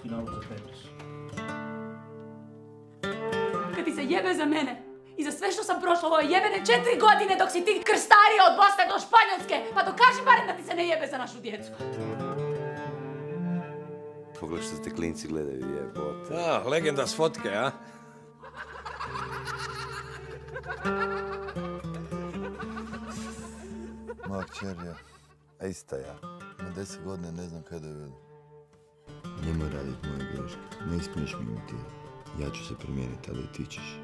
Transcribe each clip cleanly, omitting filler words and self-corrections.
ti nalog za Tetris. Kad ti se jebe za mene i za sve što sam prošla u ove jebene 4 godine dok si ti krstario od Bosne do Španjolske, pa dokaži barem da ti se ne jebe za našu djecu. Pogledaj što te klinci gledaju, jebote. Legenda s fotke, a? Moja kćerja, a ista ja. Na 10 godina ne znam kada je vidim. Nemoj radit moje greške. Ne smiješ mi imitirati. Ja ću se promijeniti, ali i ti ćeš.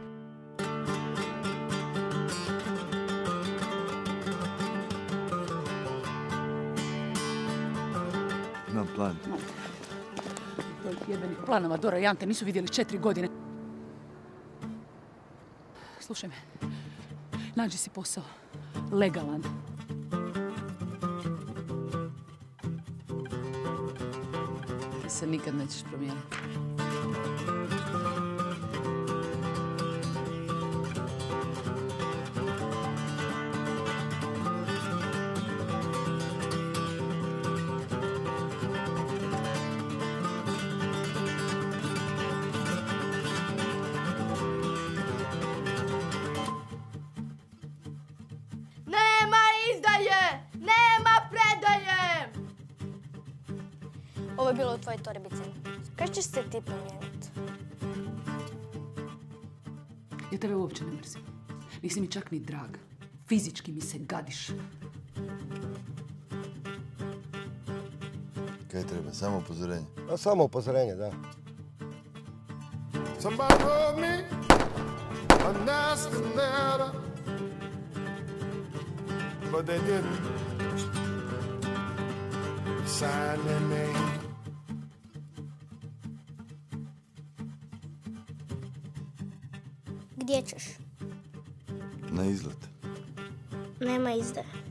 Imam plan. Jebenih planova, Dora i Ante nisu vidjeli 4 godine. Slušaj me, nađi si posao. Legalan. Ti se nikad nećeš promijeniti. Nema izdaje! Nema predaje! Ovo je bilo u tvojoj torbici. Kad ćeš se ti promijeniti? Ja tebe uopće ne mrzim. Nisi mi čak ni drag. Fizički mi se gadiš. Kaj treba? Samo upozorenje. A samo upozorenje, da. Somebody wrote me a nasty letter, but they didn't sign their name. Gdje ćeš? Na izlet. Nema izdaje.